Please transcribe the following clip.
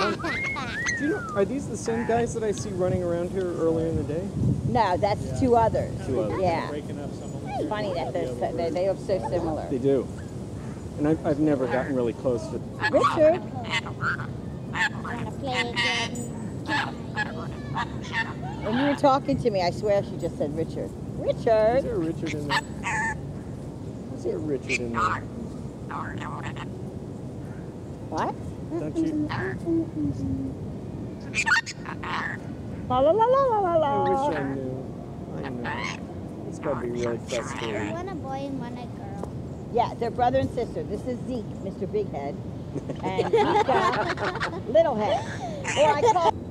Do you know, are these the same guys that I see running around here earlier in the day? No, that's two others. Two others. Yeah. It's funny that they look so similar. They do. And I've never gotten really close to... Richard? Wanna play again? When you were talking to me, I swear she just said Richard. Is Richard? there a Richard in there? Is there a Richard in there? What? Don't you? La la la la la la I wish la. I knew. I know. It's got to be really frustrating. One a boy and one a girl. Yeah, they're brother and sister. This is Zeke, Mr. Big Head, and Mika, Little Head. Or I call